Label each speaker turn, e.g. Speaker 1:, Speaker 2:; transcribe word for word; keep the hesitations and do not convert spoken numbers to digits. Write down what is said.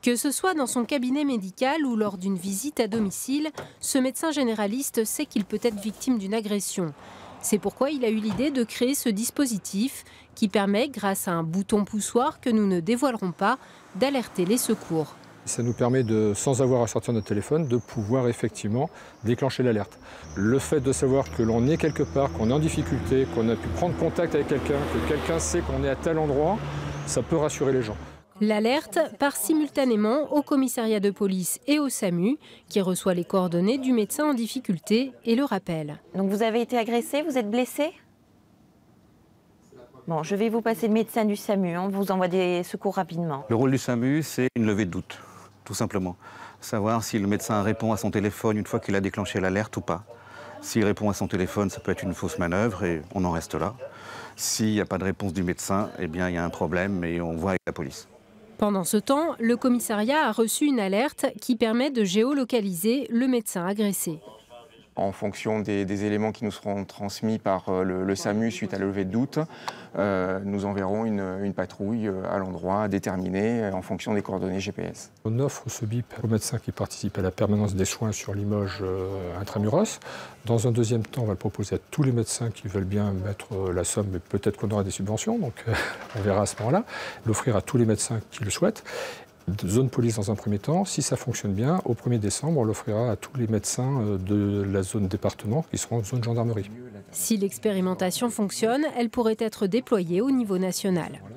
Speaker 1: Que ce soit dans son cabinet médical ou lors d'une visite à domicile, ce médecin généraliste sait qu'il peut être victime d'une agression. C'est pourquoi il a eu l'idée de créer ce dispositif qui permet, grâce à un bouton poussoir que nous ne dévoilerons pas, d'alerter les secours.
Speaker 2: Ça nous permet, de, sans avoir à sortir notre téléphone, de pouvoir effectivement déclencher l'alerte. Le fait de savoir que l'on est quelque part, qu'on est en difficulté, qu'on a pu prendre contact avec quelqu'un, que quelqu'un sait qu'on est à tel endroit, ça peut rassurer les gens.
Speaker 1: L'alerte part simultanément au commissariat de police et au SAMU, qui reçoit les coordonnées du médecin en difficulté et le rappelle.
Speaker 3: Donc vous avez été agressé, vous êtes blessé? Bon, je vais vous passer le médecin du SAMU, on vous envoie des secours rapidement.
Speaker 4: Le rôle du SAMU, c'est une levée de doute, tout simplement. Savoir si le médecin répond à son téléphone une fois qu'il a déclenché l'alerte ou pas. S'il répond à son téléphone, ça peut être une fausse manœuvre et on en reste là. S'il n'y a pas de réponse du médecin, eh bien il y a un problème et on voit avec la police.
Speaker 1: Pendant ce temps, le commissariat a reçu une alerte qui permet de géolocaliser le médecin agressé.
Speaker 5: En fonction des, des éléments qui nous seront transmis par le, le SAMU suite à la levée de doute, euh, nous enverrons une, une patrouille à l'endroit déterminé en fonction des coordonnées G P S.
Speaker 2: On offre ce bip aux médecins qui participent à la permanence des soins sur Limoges euh, intramuros. Dans un deuxième temps, on va le proposer à tous les médecins qui veulent bien mettre euh, la somme, mais peut-être qu'on aura des subventions, donc euh, on verra à ce moment-là. L'offrir à tous les médecins qui le souhaitent. Zone police dans un premier temps. Si ça fonctionne bien, au premier décembre, on l'offrira à tous les médecins de la zone département qui seront en zone gendarmerie.
Speaker 1: Si l'expérimentation fonctionne, elle pourrait être déployée au niveau national.